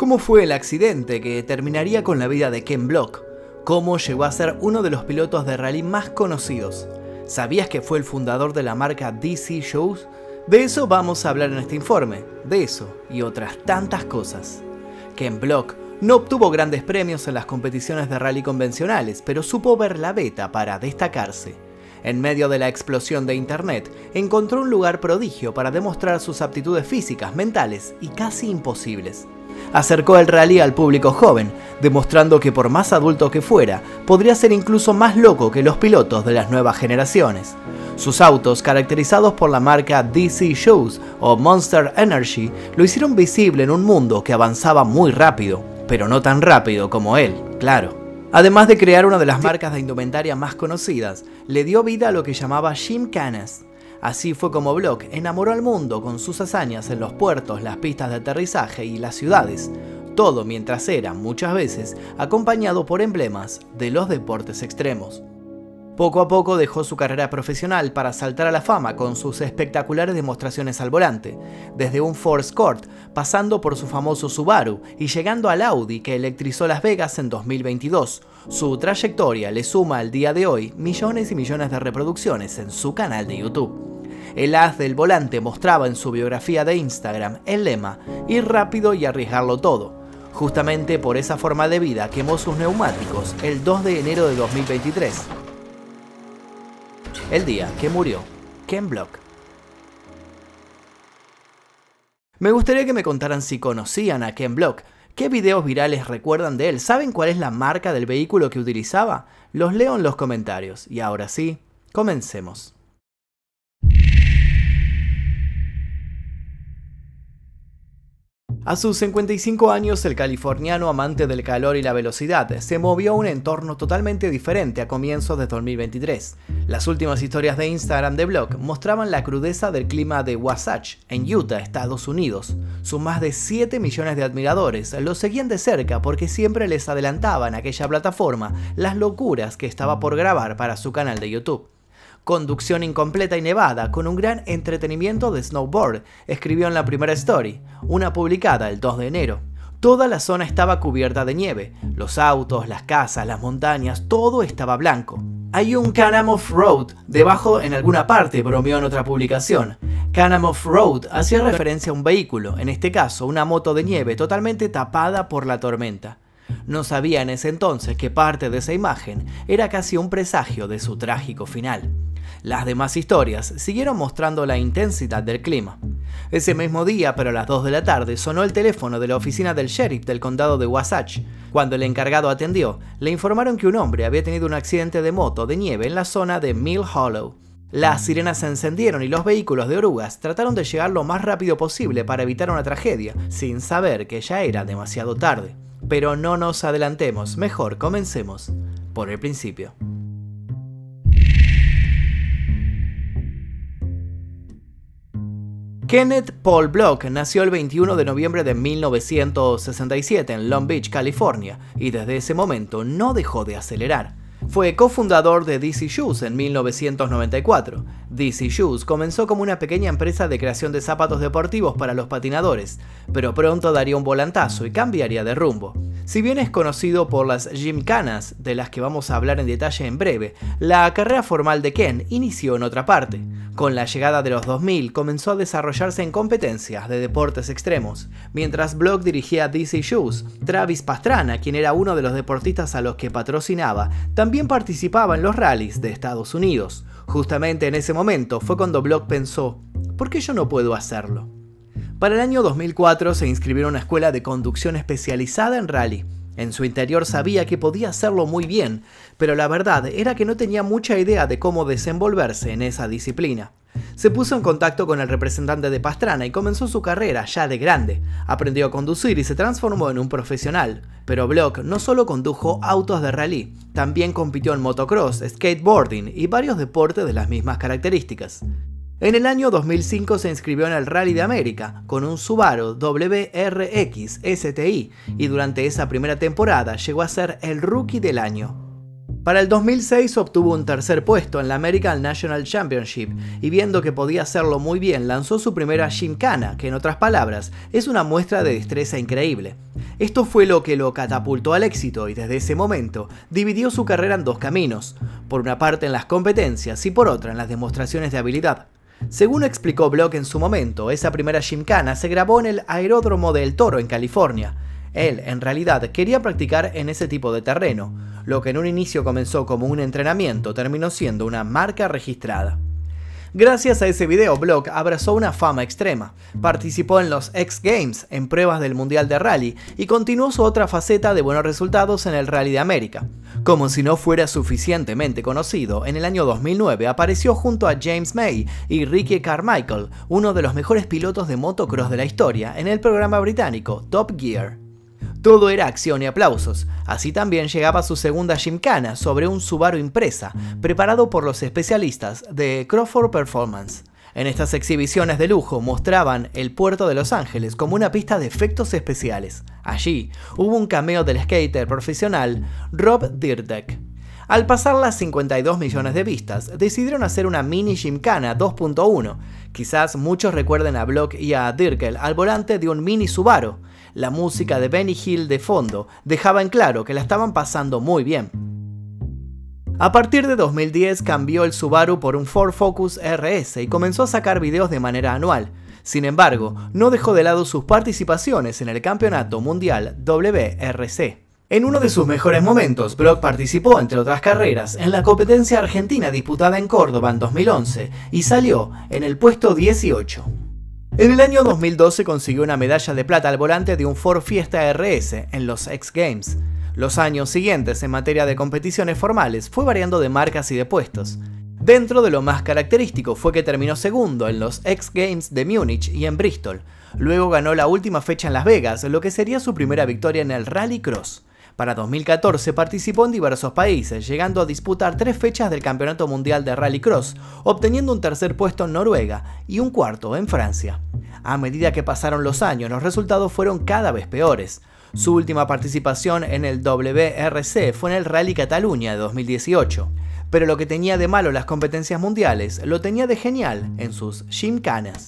¿Cómo fue el accidente que terminaría con la vida de Ken Block? ¿Cómo llegó a ser uno de los pilotos de rally más conocidos? ¿Sabías que fue el fundador de la marca DC Shows? De eso vamos a hablar en este informe, de eso y otras tantas cosas. Ken Block no obtuvo grandes premios en las competiciones de rally convencionales, pero supo ver la beta para destacarse. En medio de la explosión de internet, encontró un lugar prodigio para demostrar sus aptitudes físicas, mentales y casi imposibles. Acercó el rally al público joven, demostrando que por más adulto que fuera, podría ser incluso más loco que los pilotos de las nuevas generaciones. Sus autos, caracterizados por la marca DC Shows o Monster Energy, lo hicieron visible en un mundo que avanzaba muy rápido, pero no tan rápido como él, claro. Además de crear una de las marcas de indumentaria más conocidas, le dio vida a lo que llamaba Gymkhanas. Así fue como Block enamoró al mundo con sus hazañas en los puertos, las pistas de aterrizaje y las ciudades, todo mientras era, muchas veces, acompañado por emblemas de los deportes extremos. Poco a poco dejó su carrera profesional para saltar a la fama con sus espectaculares demostraciones al volante, desde un Ford Escort, pasando por su famoso Subaru y llegando al Audi que electrizó Las Vegas en 2022. Su trayectoria le suma al día de hoy millones y millones de reproducciones en su canal de YouTube. El as del volante mostraba en su biografía de Instagram el lema "ir rápido y arriesgarlo todo". Justamente por esa forma de vida quemó sus neumáticos el 2 de enero de 2023. El día que murió Ken Block. Me gustaría que me contaran si conocían a Ken Block. ¿Qué videos virales recuerdan de él? ¿Saben cuál es la marca del vehículo que utilizaba? Los leo en los comentarios. Y ahora sí, comencemos. A sus 55 años, el californiano amante del calor y la velocidad se movió a un entorno totalmente diferente a comienzos de 2023. Las últimas historias de Instagram de Block mostraban la crudeza del clima de Wasatch, en Utah, Estados Unidos. Sus más de 7 millones de admiradores lo seguían de cerca porque siempre les adelantaba en aquella plataforma las locuras que estaba por grabar para su canal de YouTube. Conducción incompleta y nevada, con un gran entretenimiento de snowboard, escribió en la primera story, una publicada el 2 de enero. Toda la zona estaba cubierta de nieve, los autos, las casas, las montañas, todo estaba blanco. Hay un Can-Am Off-Road debajo en alguna parte, bromeó en otra publicación. Can-Am Off-Road hacía referencia a un vehículo, en este caso una moto de nieve totalmente tapada por la tormenta. No sabía en ese entonces que parte de esa imagen era casi un presagio de su trágico final. Las demás historias siguieron mostrando la intensidad del clima. Ese mismo día, pero a las 2 de la tarde, sonó el teléfono de la oficina del sheriff del condado de Wasatch. Cuando el encargado atendió, le informaron que un hombre había tenido un accidente de moto de nieve en la zona de Mill Hollow. Las sirenas se encendieron y los vehículos de orugas trataron de llegar lo más rápido posible para evitar una tragedia, sin saber que ya era demasiado tarde. Pero no nos adelantemos, mejor comencemos por el principio. Kenneth Paul Block nació el 21 de noviembre de 1967 en Long Beach, California, y desde ese momento no dejó de acelerar. Fue cofundador de DC Shoes en 1994. DC Shoes comenzó como una pequeña empresa de creación de zapatos deportivos para los patinadores, pero pronto daría un volantazo y cambiaría de rumbo. Si bien es conocido por las Gymkhanas, de las que vamos a hablar en detalle en breve, la carrera formal de Ken inició en otra parte. Con la llegada de los 2000 comenzó a desarrollarse en competencias de deportes extremos. Mientras Block dirigía DC Shoes, Travis Pastrana, quien era uno de los deportistas a los que patrocinaba, también participaba en los rallies de Estados Unidos. Justamente en ese momento fue cuando Block pensó, ¿por qué yo no puedo hacerlo? Para el año 2004 se inscribió en una escuela de conducción especializada en rally. En su interior sabía que podía hacerlo muy bien, pero la verdad era que no tenía mucha idea de cómo desenvolverse en esa disciplina. Se puso en contacto con el representante de Pastrana y comenzó su carrera ya de grande. Aprendió a conducir y se transformó en un profesional. Pero Block no solo condujo autos de rally, también compitió en motocross, skateboarding y varios deportes de las mismas características. En el año 2005 se inscribió en el Rally de América con un Subaru WRX STI y durante esa primera temporada llegó a ser el Rookie del año. Para el 2006 obtuvo un tercer puesto en la American National Championship y viendo que podía hacerlo muy bien lanzó su primera Gymkhana, que en otras palabras es una muestra de destreza increíble. Esto fue lo que lo catapultó al éxito y desde ese momento dividió su carrera en dos caminos, por una parte en las competencias y por otra en las demostraciones de habilidad. Según explicó Block en su momento, esa primera Gymkhana se grabó en el aeródromo de El Toro en California. Él, en realidad, quería practicar en ese tipo de terreno. Lo que en un inicio comenzó como un entrenamiento terminó siendo una marca registrada. Gracias a ese video, Block abrazó una fama extrema. Participó en los X Games, en pruebas del Mundial de Rally, y continuó su otra faceta de buenos resultados en el Rally de América. Como si no fuera suficientemente conocido, en el año 2009 apareció junto a James May y Ricky Carmichael, uno de los mejores pilotos de motocross de la historia, en el programa británico Top Gear. Todo era acción y aplausos. Así también llegaba su segunda Gymkhana sobre un Subaru Impreza, preparado por los especialistas de Crawford Performance. En estas exhibiciones de lujo mostraban el puerto de Los Ángeles como una pista de efectos especiales. Allí hubo un cameo del skater profesional Rob Dyrdek. Al pasar las 52 millones de vistas, decidieron hacer una mini Gymkhana 2.1. Quizás muchos recuerden a Block y a Dyrdek al volante de un mini Subaru. La música de Benny Hill de fondo dejaba en claro que la estaban pasando muy bien. A partir de 2010 cambió el Subaru por un Ford Focus RS y comenzó a sacar videos de manera anual. Sin embargo, no dejó de lado sus participaciones en el Campeonato Mundial WRC. En uno de sus mejores momentos, Block participó, entre otras carreras, en la competencia argentina disputada en Córdoba en 2011 y salió en el puesto 18. En el año 2012 consiguió una medalla de plata al volante de un Ford Fiesta RS en los X Games. Los años siguientes en materia de competiciones formales fue variando de marcas y de puestos. Dentro de lo más característico fue que terminó segundo en los X Games de Múnich y en Bristol. Luego ganó la última fecha en Las Vegas, lo que sería su primera victoria en el Rally Cross. Para 2014 participó en diversos países, llegando a disputar 3 fechas del Campeonato Mundial de Rallycross, obteniendo un tercer puesto en Noruega y un cuarto en Francia. A medida que pasaron los años, los resultados fueron cada vez peores. Su última participación en el WRC fue en el Rally Cataluña de 2018. Pero lo que tenía de malo las competencias mundiales, lo tenía de genial en sus Gymkhanas.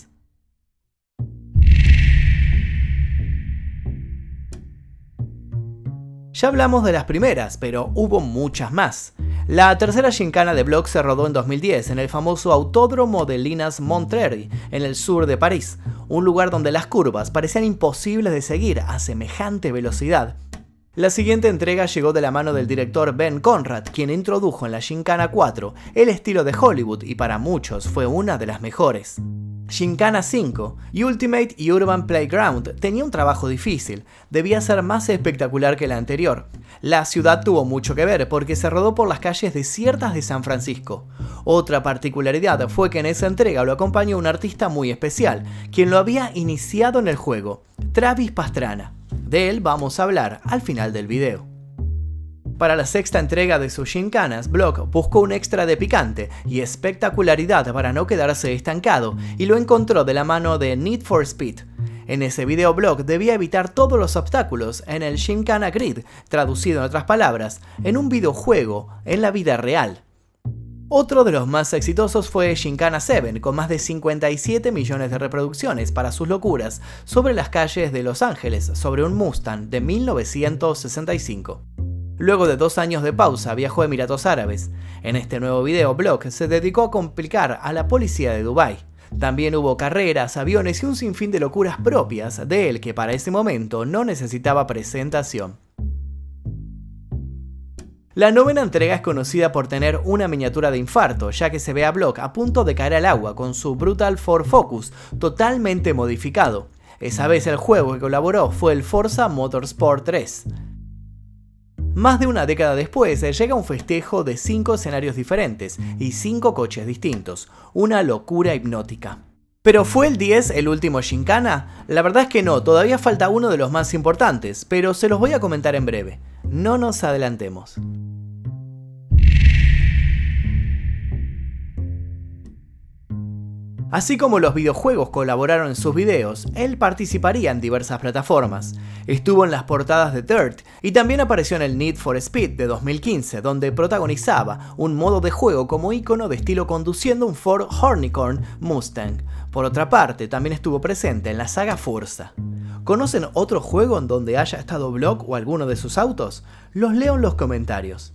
Ya hablamos de las primeras, pero hubo muchas más. La tercera Gymkhana de Block se rodó en 2010 en el famoso Autódromo de Linas-Montlhéry, en el sur de París, un lugar donde las curvas parecían imposibles de seguir a semejante velocidad. La siguiente entrega llegó de la mano del director Ben Conrad, quien introdujo en la Gymkhana 4 el estilo de Hollywood y para muchos fue una de las mejores. Gymkhana 5 Ultimate Urban Playground tenía un trabajo difícil, debía ser más espectacular que la anterior. La ciudad tuvo mucho que ver porque se rodó por las calles desiertas de San Francisco. Otra particularidad fue que en esa entrega lo acompañó un artista muy especial, quien lo había iniciado en el juego, Travis Pastrana. De él vamos a hablar al final del video. Para la sexta entrega de sus Gymkhanas, Block buscó un extra de picante y espectacularidad para no quedarse estancado y lo encontró de la mano de Need for Speed. En ese video Block debía evitar todos los obstáculos en el Gymkhana Grid, traducido en otras palabras, en un videojuego en la vida real. Otro de los más exitosos fue Gymkhana 7, con más de 57 millones de reproducciones para sus locuras sobre las calles de Los Ángeles sobre un Mustang de 1965. Luego de 2 años de pausa viajó a Emiratos Árabes. En este nuevo video Block se dedicó a complicar a la policía de Dubái. También hubo carreras, aviones y un sinfín de locuras propias de él que para ese momento no necesitaba presentación. La novena entrega es conocida por tener una miniatura de infarto, ya que se ve a Block a punto de caer al agua con su Brutal Ford Focus totalmente modificado. Esa vez el juego que colaboró fue el Forza Motorsport 3. Más de una década después llega un festejo de 5 escenarios diferentes y 5 coches distintos, una locura hipnótica. ¿Pero fue el 10 el último Gymkhana? La verdad es que no, todavía falta uno de los más importantes, pero se los voy a comentar en breve. No nos adelantemos. Así como los videojuegos colaboraron en sus videos, él participaría en diversas plataformas. Estuvo en las portadas de Dirt y también apareció en el Need for Speed de 2015, donde protagonizaba un modo de juego como ícono de estilo conduciendo un Ford Hornicorn Mustang. Por otra parte, también estuvo presente en la saga Forza. ¿Conocen otro juego en donde haya estado Block o alguno de sus autos? Los leo en los comentarios.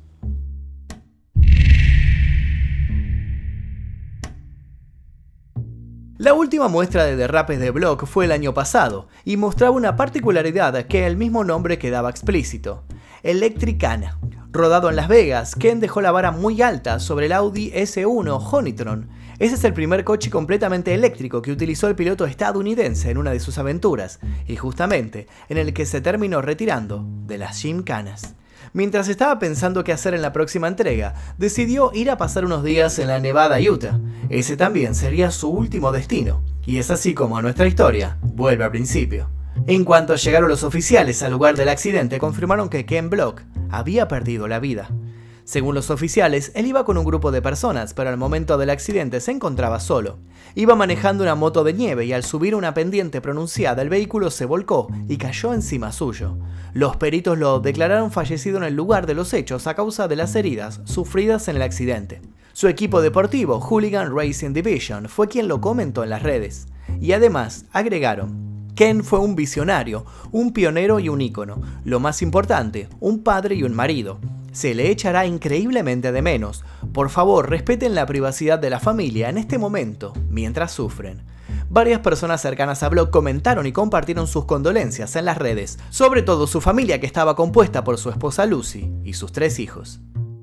La última muestra de derrapes de Block fue el año pasado y mostraba una particularidad que el mismo nombre quedaba explícito: Electricana. Rodado en Las Vegas, Ken dejó la vara muy alta sobre el Audi S1 Honeytron. Ese es el primer coche completamente eléctrico que utilizó el piloto estadounidense en una de sus aventuras, y justamente en el que se terminó retirando de las gimcanas. Mientras estaba pensando qué hacer en la próxima entrega, decidió ir a pasar unos días en la Nevada, Utah. Ese también sería su último destino, y es así como nuestra historia vuelve al principio. En cuanto llegaron los oficiales al lugar del accidente, confirmaron que Ken Block había perdido la vida. Según los oficiales, él iba con un grupo de personas, pero al momento del accidente se encontraba solo. Iba manejando una moto de nieve y al subir una pendiente pronunciada el vehículo se volcó y cayó encima suyo. Los peritos lo declararon fallecido en el lugar de los hechos a causa de las heridas sufridas en el accidente. Su equipo deportivo, Hooligan Racing Division, fue quien lo comentó en las redes. Y además agregaron: Ken fue un visionario, un pionero y un ícono. Lo más importante, un padre y un marido. Se le echará increíblemente de menos. Por favor, respeten la privacidad de la familia en este momento, mientras sufren. Varias personas cercanas a Block comentaron y compartieron sus condolencias en las redes, sobre todo su familia, que estaba compuesta por su esposa Lucy y sus 3 hijos.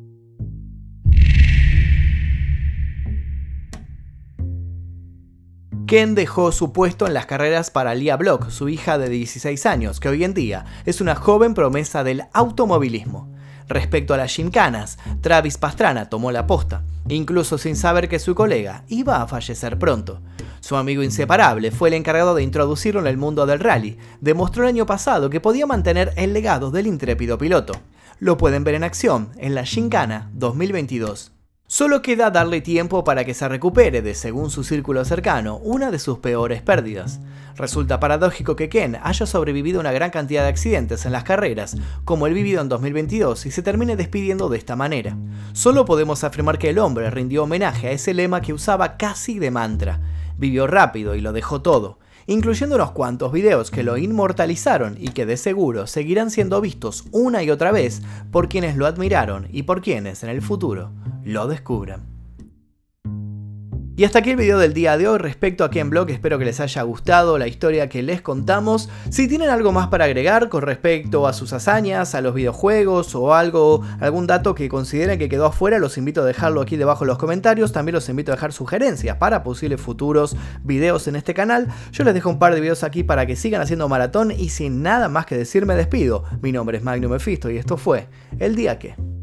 Ken dejó su puesto en las carreras para Leah Block, su hija de 16 años, que hoy en día es una joven promesa del automovilismo. Respecto a las gimcanas, Travis Pastrana tomó la posta, incluso sin saber que su colega iba a fallecer pronto. Su amigo inseparable fue el encargado de introducirlo en el mundo del rally. Demostró el año pasado que podía mantener el legado del intrépido piloto. Lo pueden ver en acción en la Gymkhana 2022. Solo queda darle tiempo para que se recupere de, según su círculo cercano, una de sus peores pérdidas. Resulta paradójico que Ken haya sobrevivido a una gran cantidad de accidentes en las carreras, como el vivido en 2022, y se termine despidiendo de esta manera. Solo podemos afirmar que el hombre rindió homenaje a ese lema que usaba casi de mantra: vivió rápido y lo dejó todo, incluyendo unos cuantos videos que lo inmortalizaron y que de seguro seguirán siendo vistos una y otra vez por quienes lo admiraron y por quienes en el futuro lo descubran. Y hasta aquí el video del día de hoy respecto a Ken Block. Espero que les haya gustado la historia que les contamos. Si tienen algo más para agregar con respecto a sus hazañas, a los videojuegos o algún dato que consideren que quedó afuera, los invito a dejarlo aquí debajo en los comentarios. También los invito a dejar sugerencias para posibles futuros videos en este canal. Yo les dejo un par de videos aquí para que sigan haciendo maratón, y sin nada más que decir me despido. Mi nombre es Magnum Mephisto y esto fue El Día Que.